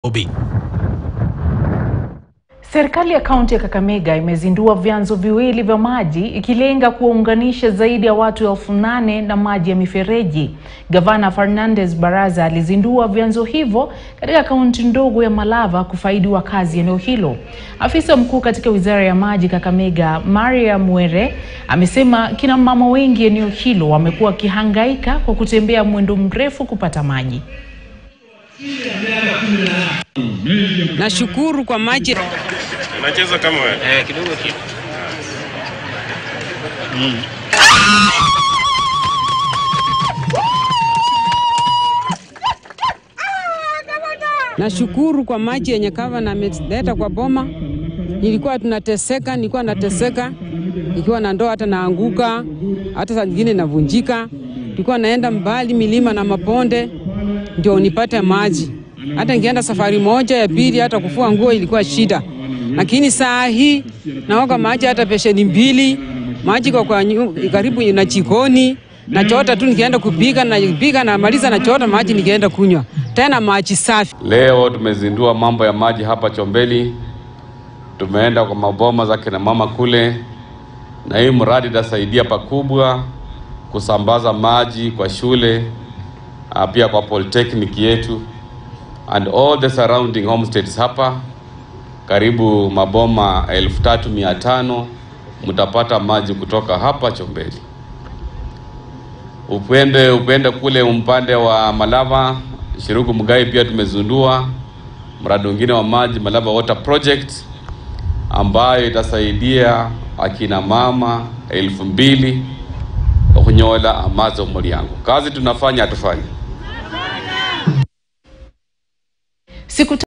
Obi. Serikali ya kaunti ya Kakamega imezindua vyanzo viwili vya maji ikilenga kuwaunganisha zaidi ya watu 8,000 na maji ya mifereji. Gavana Fernandez Baraza alizindua vyanzo hivyo katika kaunti ndogo ya Malava kufaidi wakazi eneo hilo. Afisa mkuu katika Wizara ya Maji Kakamega, Maria Mwere, amesema kina mama wengi eneo hilo wamekuwa wakihangaika kwa kutembea mwendo mrefu kupata maji. Nashukuru kwa maji. Unacheza kama wewe? Kidogo tu. Nashukuru kwa maji yenye gavana ameleta kwa boma. Nilikuwa nateseka, nikiwa na ndoo hata naanguka, hata saa nyingine navunjika. Nilikuwa naenda mbali milima na maponde ndio nipate maji. Hata ningeenda safari moja ya pili hata kufua nguo ilikuwa shida. Lakini saa hii naoga maji hata pesheni 2, maji kwa karibu na jikoni, na chota tu nikienda kupika na maliza na chota maji nikienda kunywa. Tena maji safi. Leo tumezindua mambo ya maji hapa Chombeli. Tumeenda kwa maboma za kina mama kule, na hii mradi itasaidia pakubwa kusambaza maji kwa shule, pia kwa polytechnic yetu and all the surrounding homestays hapa. Karibu maboma 3,500 mtapata maji kutoka hapa Chombeli. Upende kule umpande wa Malava, Shiruku Mugai pia tumezindua mradi mwingine wa maji, Malava Water Project, ambayo itasaidia akina mama 2,000 kunyola amazo mulyango. Kazi tunafanya atufanye.